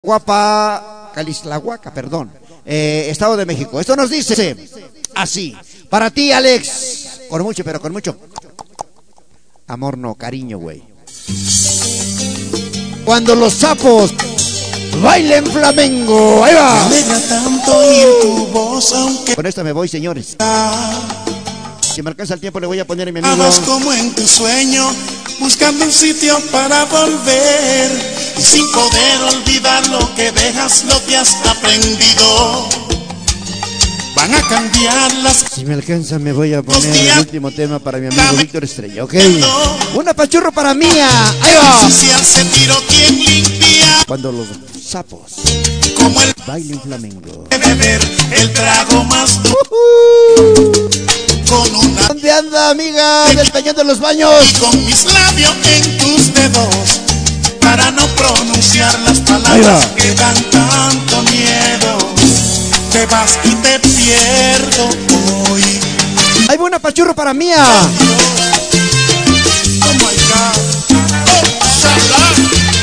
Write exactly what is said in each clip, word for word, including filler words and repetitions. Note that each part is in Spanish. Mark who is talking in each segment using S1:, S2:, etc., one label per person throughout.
S1: Guapa, Calixtlahuaca, perdón, eh, Estado de México. Esto nos dice así: para ti, Alex, con mucho, pero con mucho amor, no, cariño, güey. Cuando los sapos bailen flamengo, ahí va. Con esto me voy, señores. Si me alcanza el tiempo le voy a poner a mi amigo.
S2: Amas como en tu sueño, buscando un sitio para volver, y sin poder olvidar lo que dejas, lo que has aprendido. Van a cambiar las...
S1: Si me alcanza me voy a poner el último tema para mi amigo Víctor Estrella, ¿ok? Una pachurro para mía, ahí va.
S2: Si se tiró, ¿quién limpia?
S1: Cuando los sapos
S2: como el
S1: bailen flamengo.
S2: Beber el trago más duro.
S1: Uh-huh.
S2: Con una...
S1: ¿Dónde anda, amiga del Peñón de los Baños?
S2: Y con mis labios en tus dedos, para no pronunciar las palabras que dan tanto miedo. Te vas y te pierdo hoy.
S1: Hay buena pachurro para mía.
S2: Oh my God. Oh, shala.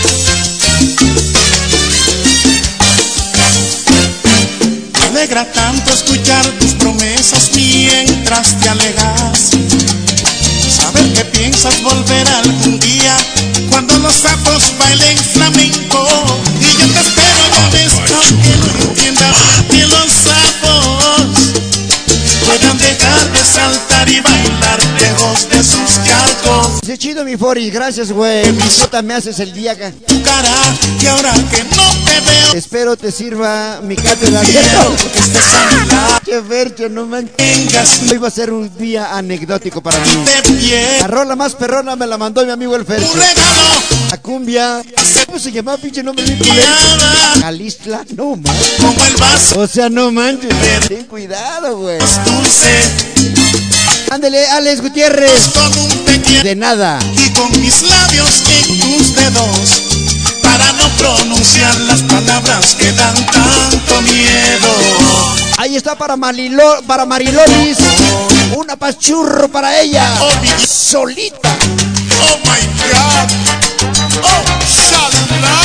S2: Me alegra tanto escuchar tus promesas mientras te alejas. Saber que piensas volver algún día cuando los sapos bailen flamenco. Y yo te espero, ya ves, aunque no entiendas que los sapos puedan dejar de saltar y bailar lejos de sus cargos.
S1: Sí, chido, mi Fori, gracias, güey. Puta, me haces el día acá.
S2: Tu cara, y ahora que no te veo,
S1: espero te sirva mi cátedra.
S2: quiero que estés a mi lado.
S1: Che, Fercho, no manches.
S2: Tengas,
S1: Hoy va a ser un día anecdótico para mí.
S2: te pierdo.
S1: La rola más perrona me la mandó mi amigo el Fercho.
S2: Un regalo,
S1: La cumbia. ¿Cómo se llamaba, pinche nombre bien culero? Calixtla, no manches.
S2: como el vaso
S1: O sea, no manches. Ten cuidado, güey.
S2: dulce,
S1: Ándele, Alex Gutiérrez.
S2: con un te quiero.
S1: De nada.
S2: Y con mis labios en tus dedos, para no pronunciar las palabras que dan tanto miedo.
S1: Ahí está para Marilo, para Marilolis. Una pachurro para ella.
S2: Oh, mi-
S1: Solita.
S2: Oh my God. Oh, shala.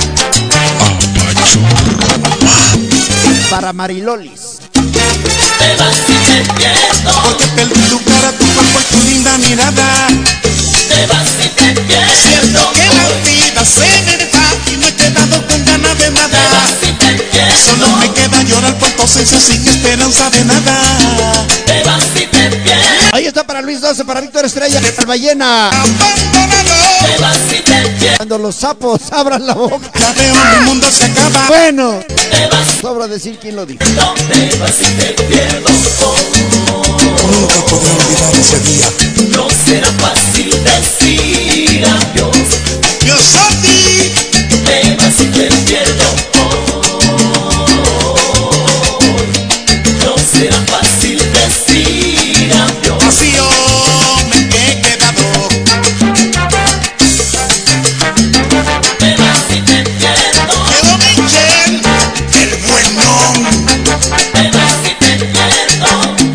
S1: Para Marilolis.
S3: Te vas y te pierdo,
S2: Porque perdí tu cara, tu cuerpo y tu linda mirada.
S3: te vas y te pierdo,
S2: Siento que la vida se me va y no he quedado con ganas de
S3: te
S2: nada.
S3: vas y te pierdo,
S2: Solo me queda llorar por tu ausencia sin esperanza de nada.
S3: te vas y te pierdo,
S1: Ahí está para Luis doce, para Víctor Estrella, para Ballena.
S2: Abandonado,
S3: te vas y te pierdo,
S1: Cuando los sapos abran la boca.
S2: ya veo mi mundo se acaba.
S1: Bueno,
S3: te vas,
S1: sobra decir quién lo dijo.
S3: no te vas y te pierdo.
S2: Nunca podré olvidar ese día.
S3: No será fácil decir adiós,
S2: Yo soy ti.
S3: te vas y te pierdo. No será fácil decir adiós.
S2: Vacío me he quedado.
S3: Te vas y te pierdo,
S2: Quedó Michel, el bueno.
S3: te vas y te pierdo,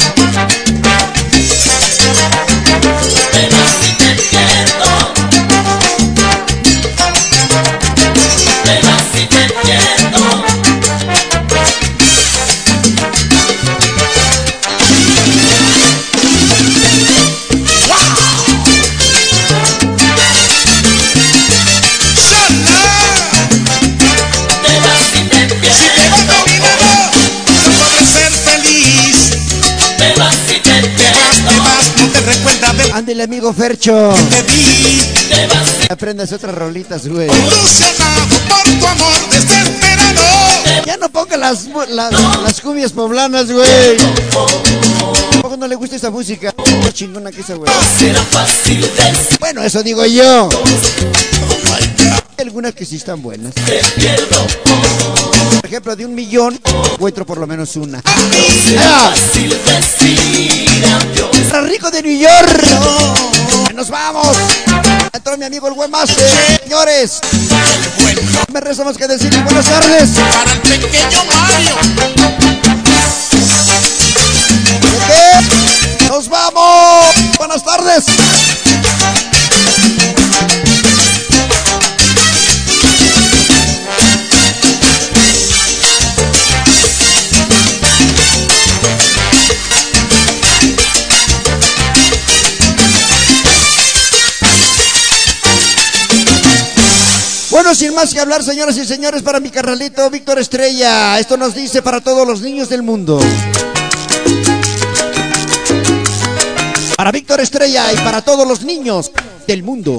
S3: te vas y te pierdo, te vas y te pierdo.
S2: Shala.
S3: Te vas y te
S2: Si
S3: pierdo,
S2: te vas a mi lado, no podré ser feliz.
S3: te vas y te
S2: Te vas, te
S3: pierdo,
S2: vas, no te recuerdas del
S1: Ándele, amigo Fercho.
S2: que te di.
S3: te vas y
S1: Aprendas otras rolitas, güey.
S2: Ilusionado por tu amor desesperado.
S1: Ya no ponga las, las, las cumbias poblanas, güey. ¿A poco no le gusta esa música? Qué chingona que esa, güey.
S3: será fácil decir
S1: Bueno, eso digo yo. Hay algunas que sí están buenas.
S3: te pierdo.
S1: Por ejemplo, de un millón, encuentro por lo menos una.
S3: Será
S1: ¡Ah!
S3: fácil decir adiós.
S1: Para Rico de New York. ¡Nos vamos! Entró mi amigo el Webmaster. Señores, me resta más que decirles buenas tardes.
S2: Para el pequeño Mario.
S1: ¿De qué? ¡Nos vamos! ¡Buenas tardes! Bueno, sin más que hablar, señoras y señores, para mi carnalito Víctor Estrella. Esto nos dice para todos los niños del mundo. Para Víctor Estrella y para todos los niños del mundo.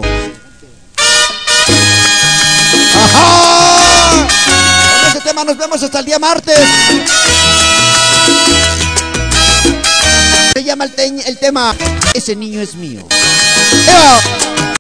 S1: ¡Ajá! Con este tema nos vemos hasta el día martes. Se llama el, te el tema Ese niño es mío. ¡Eva!